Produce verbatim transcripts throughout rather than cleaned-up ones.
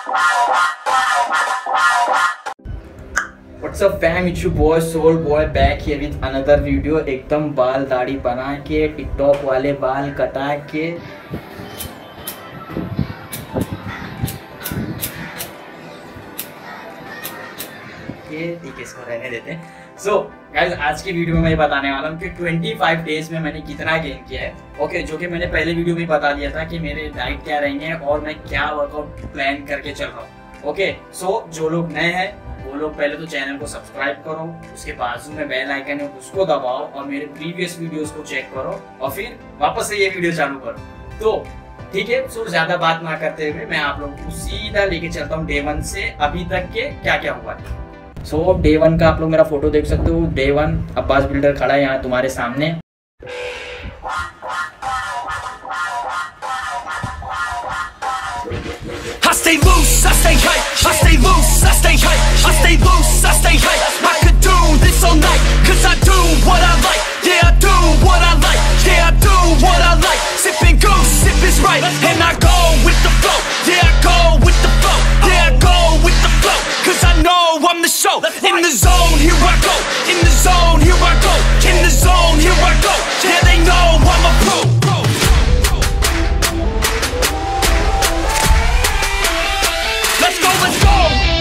What's up fam, it's your boy Soul Boy back here with another video। एकदम बाल दाढ़ी बना के टिकटॉक वाले बाल कटा के ठीक है, इसको रहने देते हैं। सो so, गाइस आज की वीडियो में मैं बताने वाला हूँ कि पच्चीस डेज में मैंने कितना गेन किया है। ओके okay, जो कि मैंने पहले वीडियो में बता दिया था कि मेरे डाइट क्या रहेंगे और मैं क्या वर्कआउट प्लान करके चल रहा हूँ। ओके सो जो लोग नए हैं वो लोग पहले तो चैनल को सब्सक्राइब करो, उसके बाजू में बेल आइकन है उसको दबाओ और मेरे प्रीवियस वीडियोस को चेक करो और फिर वापस से ये वीडियो चालू करो। तो ठीक है, सो ज्यादा बात ना करते हुए मैं आप लोगों को सीधा लेके चलता हूँ डे वन से अभी तक के क्या क्या हुआ है। सो so, डे वन का आप लोग मेरा फोटो देख सकते हो। डे वन अब्बास बिल्डर खड़ा है यहाँ तुम्हारे सामने। I stay loose, I stay hype, I stay loose, I stay hype, I stay loose, I stay hype. I could do this all night, cause I do what I like. Yeah, I do what I like, yeah, I do what I like. Sipping goose, sip is right, and I go with the flow. Yeah, I go with the flow, yeah, I go with the flow. Cause I know I'm the show. In the zone, here I go. In the zone, here I go. In the zone, here I go. Yeah, they know I'm a pro. Let's go, let's go.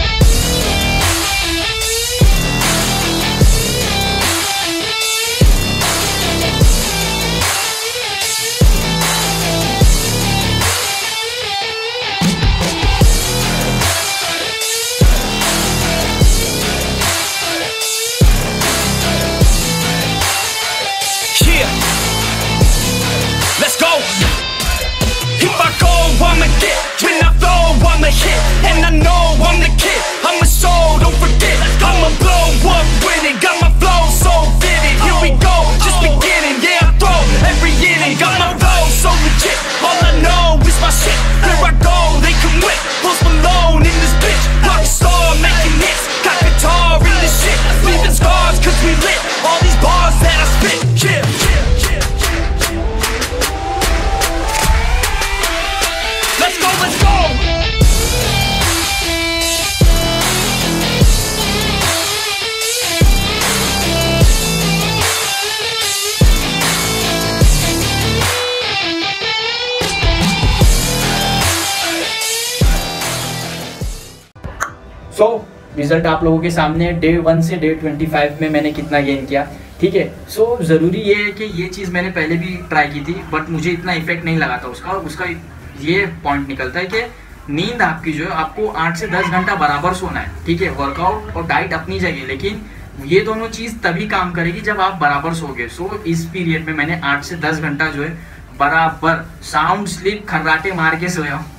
Yeah. Let's go. If I go, I'ma get. When I flow, I'm a hit. And I know I'm the kid. I'm a soul, don't forget. I'ma blow up with it. Got my flow so vivid. Here we go, just beginning. Yeah, I throw every inning. Got my flow so legit. All I know is my shit. Here I go, they come with. Post Malone in this bitch. Rockstar making hits. Got guitar in this shit. Leaving scars cause we lit. All these bars that I spit. Yeah, yeah, yeah. Let's go, let's go. So so, result आप लोगों के सामने day one से day twenty five में मैंने कितना gain किया। ठीक है, सो so, ज़रूरी ये है कि ये चीज़ मैंने पहले भी ट्राई की थी बट मुझे इतना इफेक्ट नहीं लगा था उसका। और उसका ये पॉइंट निकलता है कि नींद आपकी जो है आपको आठ से दस घंटा बराबर सोना है। ठीक है, वर्कआउट और डाइट अपनी जगह, लेकिन ये दोनों चीज़ तभी काम करेगी जब आप बराबर सोगे। सो so, इस पीरियड में मैंने आठ से दस घंटा जो है बराबर साउंड स्लीप खर्राटे मार के सोया हूँ।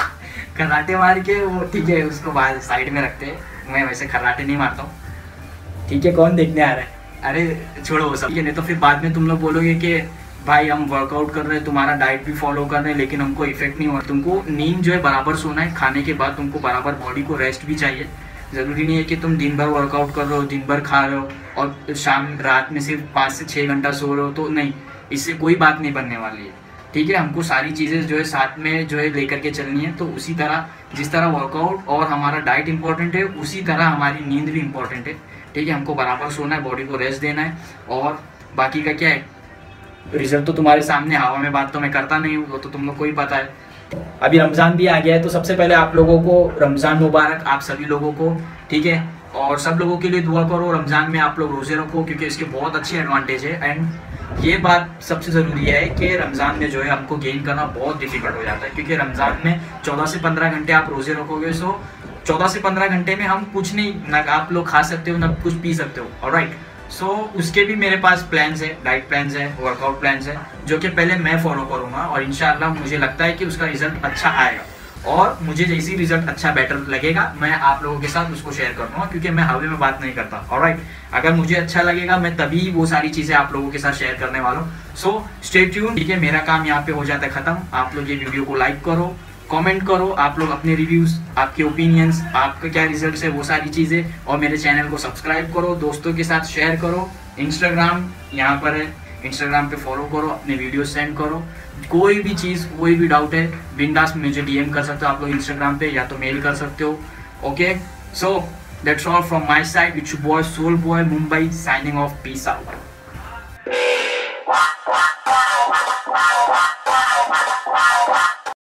खर्राटे मार के वो ठीक है, उसको बाहर साइड में रखते हैं। मैं वैसे खर्राटे नहीं मारता हूँ। ठीक है, कौन देखने आ रहा है? अरे छोड़ो वो सब, ठीक है। नहीं तो फिर बाद में तुम लोग बोलोगे कि भाई हम वर्कआउट कर रहे हैं, तुम्हारा डाइट भी फॉलो कर रहे हैं, लेकिन हमको इफेक्ट नहीं हो रहा। तुमको नींद जो है बराबर सोना है। खाने के बाद तुमको बराबर बॉडी को रेस्ट भी चाहिए। ज़रूरी नहीं है कि तुम दिन भर वर्कआउट कर रहे हो, दिन भर खा रहे हो और शाम रात में सिर्फ पाँच से छः घंटा सो रहे हो, तो नहीं, इससे कोई बात नहीं बनने वाली है। ठीक है, हमको सारी चीज़ें जो है साथ में जो है लेकर के चलनी है। तो उसी तरह जिस तरह वर्कआउट और हमारा डाइट इंपॉर्टेंट है, उसी तरह हमारी नींद भी इंपॉर्टेंट है। ठीक है, हमको बराबर सोना है, बॉडी को रेस्ट देना है और बाकी का क्या है, रिजल्ट तो तुम्हारे सामने। हवा में बात तो मैं करता नहीं हूँ, वो तो तुम लोग को ही पता है। अभी रमज़ान भी आ गया है, तो सबसे पहले आप लोगों को रमज़ान मुबारक, आप सभी लोगों को। ठीक है, और सब लोगों के लिए दुआ करो, रमज़ान में आप लोग रोज़े रखो क्योंकि इसके बहुत अच्छे एडवांटेज है। एंड ये बात सबसे ज़रूरी है कि रमज़ान में जो है हमको गेन करना बहुत डिफिकल्ट हो जाता है, क्योंकि रमज़ान में चौदह से पंद्रह घंटे आप रोज़े रखोगे। सो चौदह से पंद्रह घंटे में हम कुछ नहीं, ना आप लोग खा सकते हो ना कुछ पी सकते हो। ऑलराइट, सो उसके भी मेरे पास प्लान्स है, डाइट प्लान्स है, वर्कआउट प्लान्स है, जो कि पहले मैं फॉलो करूँगा और इंशाल्लाह मुझे लगता है कि उसका रिजल्ट अच्छा आएगा। और मुझे जैसी रिजल्ट अच्छा बेटर लगेगा मैं आप लोगों के साथ उसको शेयर करूँगा, क्योंकि मैं हवा में बात नहीं करता। ऑलराइट, अगर मुझे अच्छा लगेगा मैं तभी वो सारी चीज़ें आप लोगों के साथ शेयर करने वाला हूँ। So stay tuned. ठीक है, मेरा काम यहाँ पे हो जाता है ख़त्म। आप लोग ये वीडियो को लाइक करो, कमेंट करो, आप लोग अपने रिव्यूज़, आपके ओपिनियंस, आपका क्या रिजल्ट है, वो सारी चीज़ें, और मेरे चैनल को सब्सक्राइब करो, दोस्तों के साथ शेयर करो। इंस्टाग्राम यहाँ पर है, इंस्टाग्राम पे फॉलो करो, अपने वीडियो सेंड करो, कोई भी चीज़ कोई भी डाउट है बिंदास मुझे डीएम कर सकते हो आप लोग इंस्टाग्राम पे, या तो मेल कर सकते हो। Okay, so that's all from my side, it's your boy soul boy Mumbai signing off, peace out.